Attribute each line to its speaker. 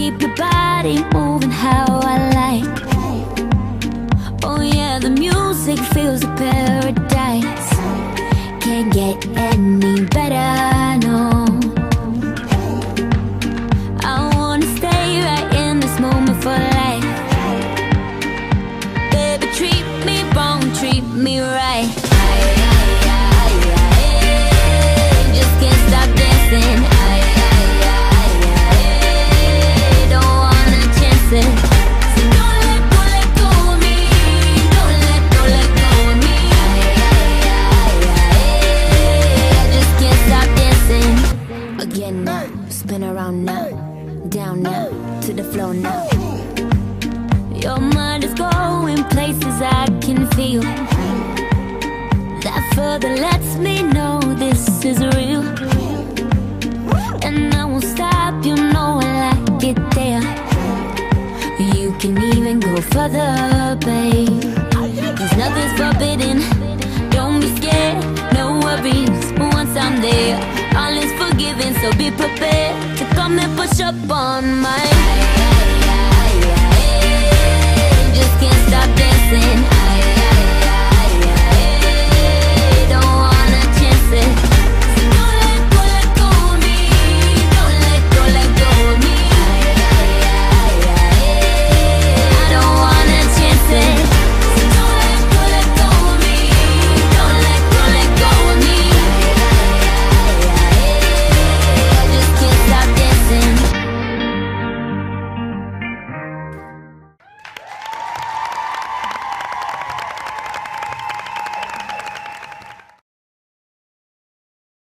Speaker 1: keep your body moving how I like. Oh yeah, the music feels a paradise. Can't get any better, no. I wanna stay right in this moment for life. Baby, treat me wrong, treat me right. Just can't stop dancing. Don't wanna chance it. So don't let go of me. Don't let go of me. I just can't stop dancing. Again now, spin around now, down now, to the floor now. Your mind is going places I can feel. That further lets me know this is real. And I won't stop, you know I like it there. You can even go further, babe. 'Cause nothing's forbidden. Don't be scared, no worries. Once I'm there, all is forgiven. So be prepared to come and push up on my